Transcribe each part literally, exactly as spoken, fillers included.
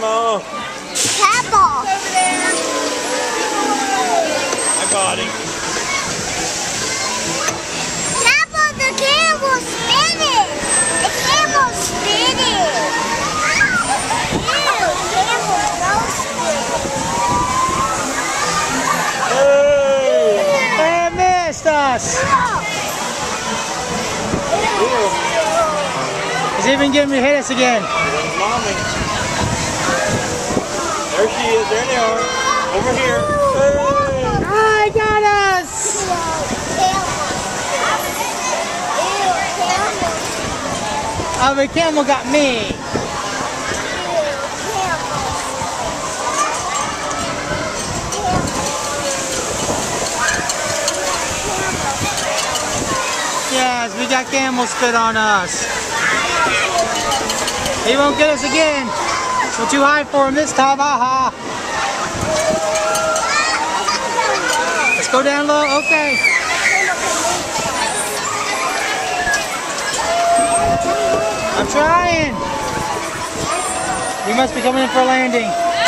Grandma. Papa. I got him. Papa, the camel's spinning. The camel's spinning. Ew, camel's roasting. Hey! Hey, it missed us. He's even getting me to hit us again. Mommy. There she is. There they are. Over here. Hey! I got us. Oh, the camel got me. Yes, we got camel spit on us. He won't get us again. We're too high for him this time. Aha. Let's go down low. Okay. I'm trying. We must be coming in for a landing.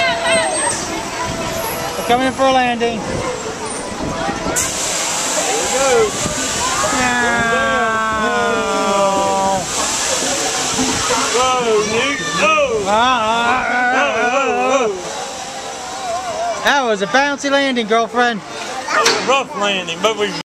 We're coming in for a landing. There we go. Whoa, Nick. Oh. That was a bouncy landing, girlfriend. That was a rough landing, but we